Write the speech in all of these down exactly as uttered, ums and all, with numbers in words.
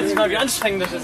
nicht mal, wie anstrengend das ist.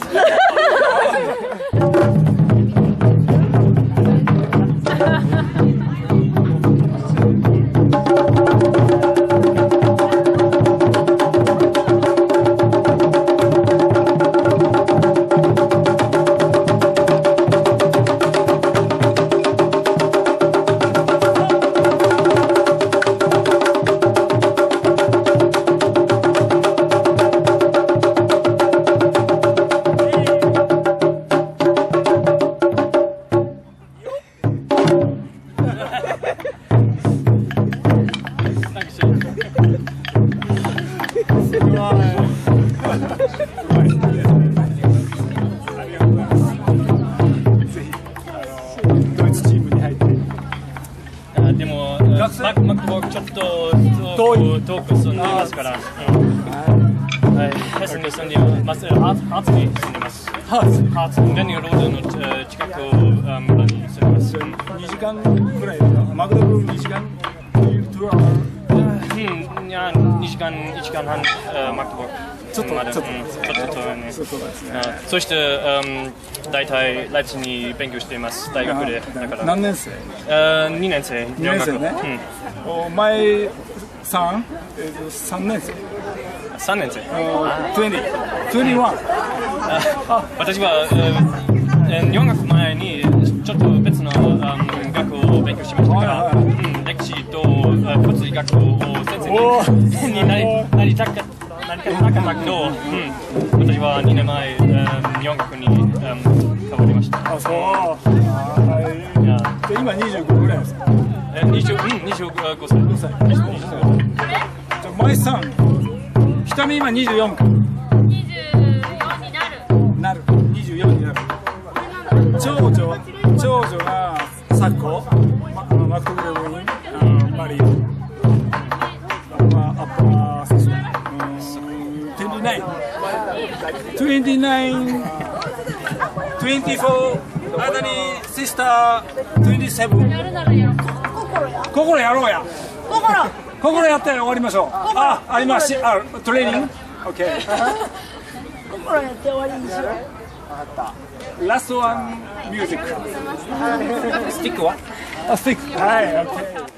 でも、マクボちょっと遠く住んでいますから、はい、ヘスに住んでいます、ハーツに住んでいます。ハーツ、レニーロードの近く村に住んでいます。 にじかんくらいですか？マクドブルーにじかん？ うん、いや、にじかん、いちじかんはん、マクドブルー。ちょっと、ちょっと、ちょっと遠いね。そして、大体、ライプツィに勉強しています、大学で。 何年生？ にねん生。 にねん生ね。お前さん？さんねん生？ さんねん生。にじゅう、 にじゅういち。 私はよん学前にちょっと別の学を勉強しましたから、歴史と物理学を先生になりたかった。なりたかったけど、私はにねんまえ、日本学に変わりました。 あ、そう。今にじゅうごぐらいですか？ にじゅうごさい。ごさい。じゃあ、前さん、ひとみ今にじゅうよんか。 にじゅうよんになる。 なる。にじゅうよんになる。長女、長女がサッコ、マクトブルーにマリー。まあ、アッパー選手。twenty-nine, twenty-four, Adani sister, twenty-seven. 心やろうや。 心。 心やったら終わりましょう。あ、あります。あ、トレーニング。オッケー。 心やって終わりにしよう。 ラストワンミュージック。スティックは？あ、スティック。はい、オッケー。